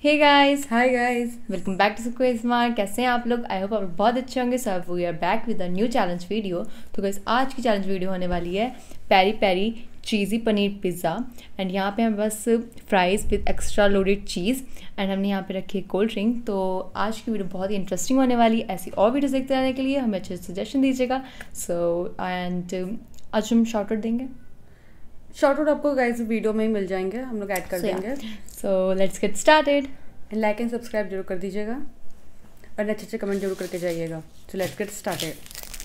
Hey guys, hi guys. Welcome back to Suko smart. कैसे हैं आप लोग? आई होप आप लोग बहुत अच्छे होंगे। So we are back with a new challenge video. तो गाइस, आज की चैलेंज वीडियो होने वाली है peri peri cheesy paneer pizza. And यहाँ पे हम बस fries with extra loaded cheese and हमने यहाँ पे रखी है कोल्ड ड्रिंक। तो आज की वीडियो बहुत ही इंटरेस्टिंग होने वाली है। ऐसी और वीडियोस देखते रहने के लिए हमें अच्छे सजेशन दीजिएगा। सो एंड आज हम शॉर्ट आउट देंगे। शॉर्ट आउट आपको गाइस वीडियो में ही मिल जाएंगे, हम लोग ऐड कर देंगे। So let's get started. Like and subscribe जरूर कर दीजिएगा और अच्छे अच्छे कमेंट जरूर करके जाइएगा। So let's get started.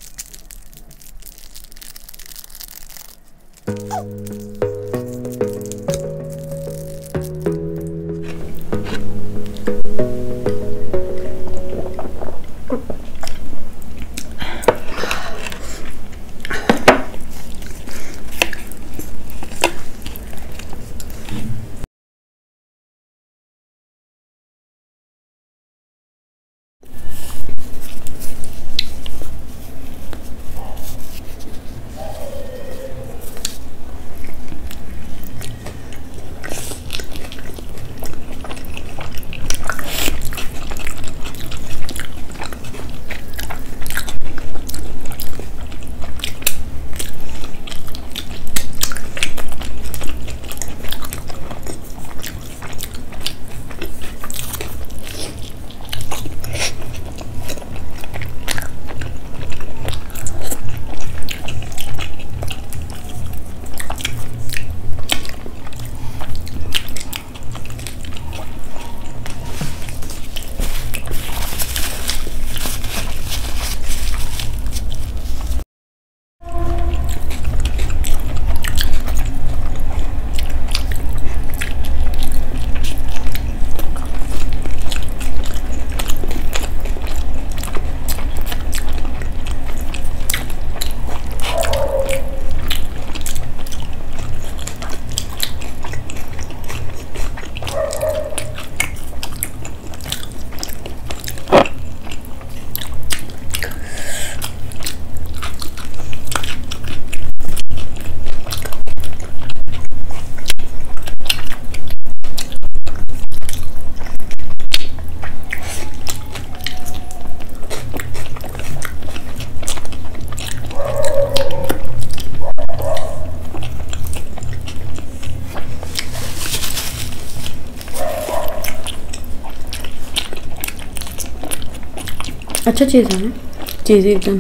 अच्छा चीज़ है ना, चीज़ एकदम।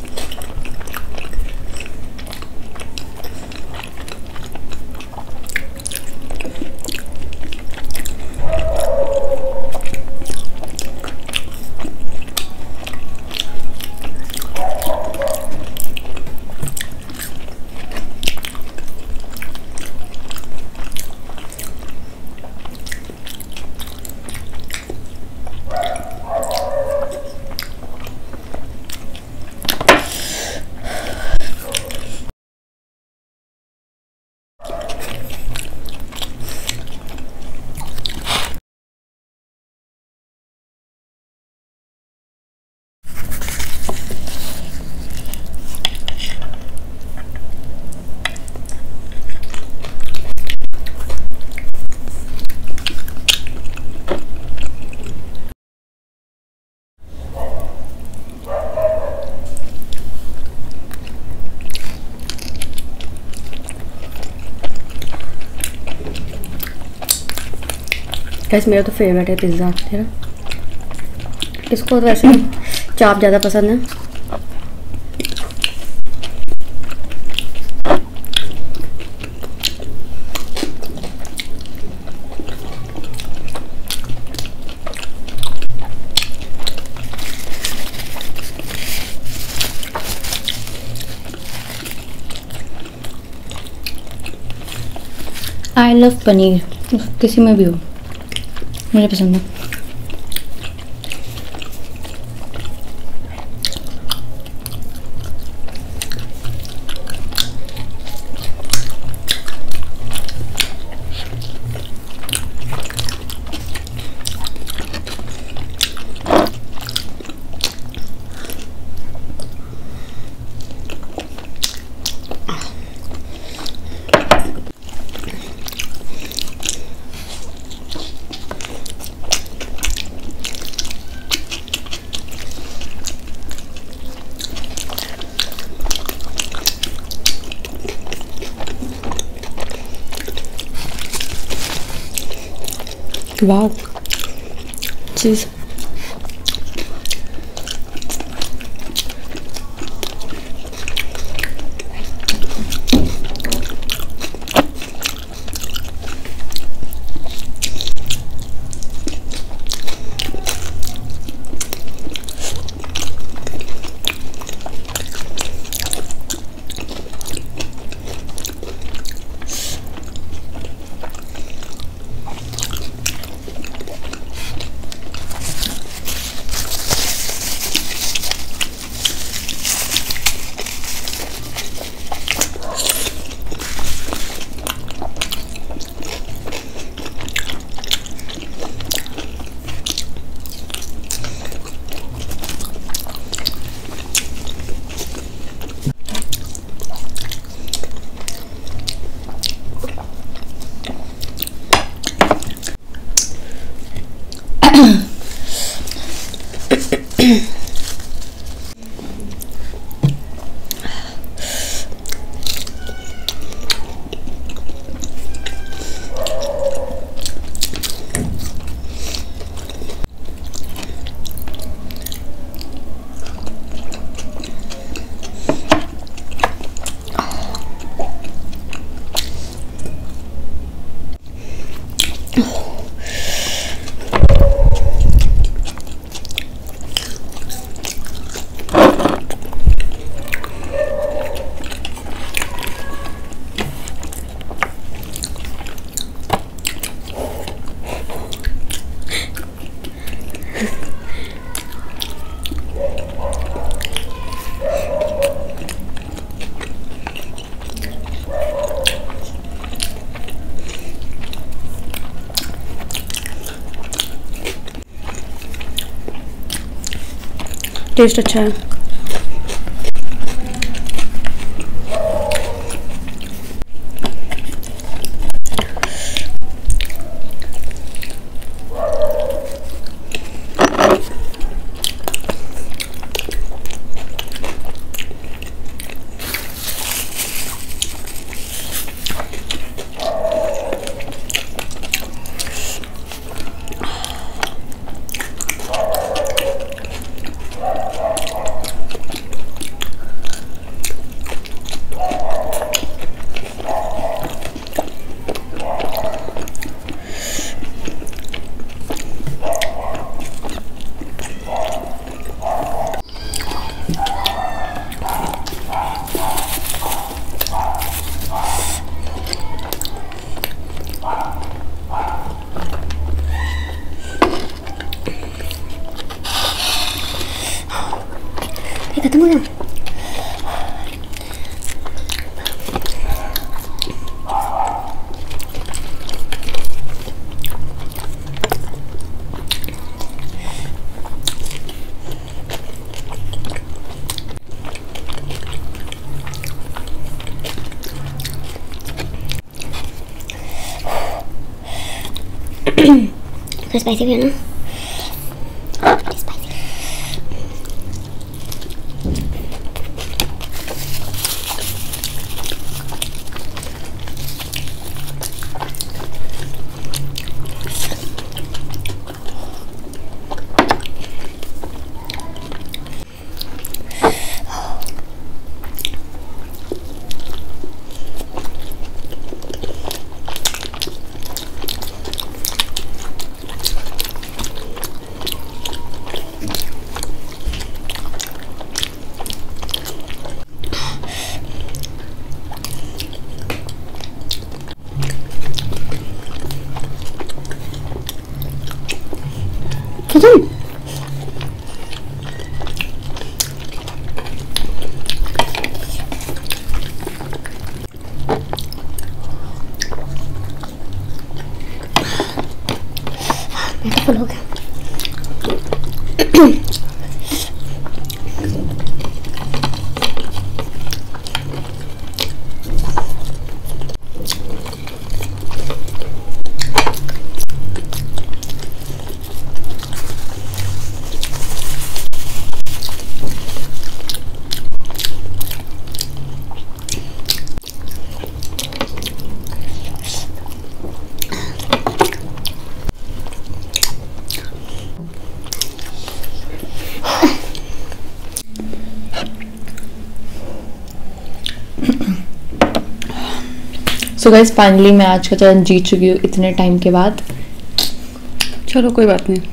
गाइस, मेरा तो फेवरेट है पिज़्ज़ा। तेरा? इसको तो वैसे चाप ज़्यादा पसंद है। आई लव पनीर, किसी में भी हो, मुझे पसंद है। वाह चीज़। टेस्ट अच्छा है। खत्म हो गया। तो स्पाइसी भी है ना। खत्म। फुल हो गया। सो गाइस फाइनली मैं आज का चैलेंज जीत चुकी हूँ इतने टाइम के बाद। चलो कोई बात नहीं।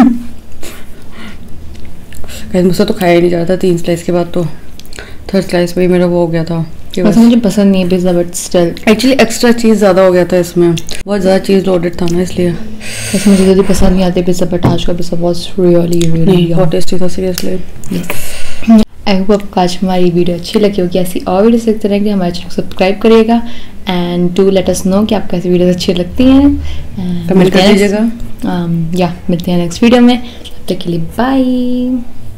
गाइस मुझसे तो खाया ही नहीं जा रहा था 3 स्लाइस के बाद, तो 3rd स्लाइस पे ही मेरा वो हो गया था कि बस। मुझे पसंद नहीं है pizza but still actually extra cheese ज़्यादा हो गया था इसमें, बहुत ज़्यादा चीज़ लोडेड था ना, इसलिए। वैसे मुझे जल्दी पसंद नहीं आती पिज्ज़ा बट आज का पिज्ज़ा बहुत रियली बहुत टेस्टी था सीरियसली। आई होप आपको आज हमारी वीडियो अच्छी लगी होगी। ऐसी और वीडियो देखते रहेंगे, हमारे चैनल को सब्सक्राइब करिएगा and do let us know कि आपको ऐसी वीडियोस अच्छी लगती हैं। कमेंट कर दीजिएगा। या मिलते हैं नेक्स्ट वीडियो में, तब तक के लिए बाय।